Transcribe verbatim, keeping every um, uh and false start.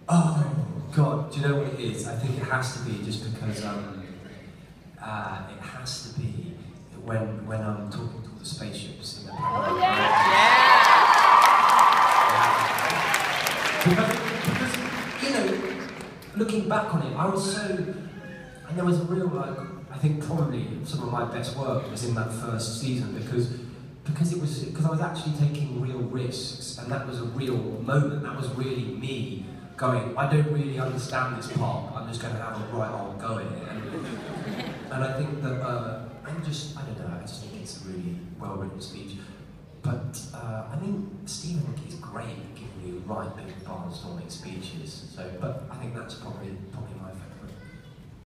Oh, God, do you know what it is? I think it has to be just because um, uh, it has to be when when I'm talking to all the spaceships in the planet. Oh, yeah! Yeah! Because, because, you know, looking back on it, I was so, and there was a real, like, I think probably some of my best work was in that first season because because it was, because I was actually taking real risks, and that was a real moment. That was really me going, I don't really understand this part, I'm just going to have a right old go at it. And, and I think that, uh, I'm just, I don't know, I just think it's a really well-written speech. But, uh, I mean, Stephen is great at giving you right big barnstorming speeches, so, but I think that's probably, probably my favourite.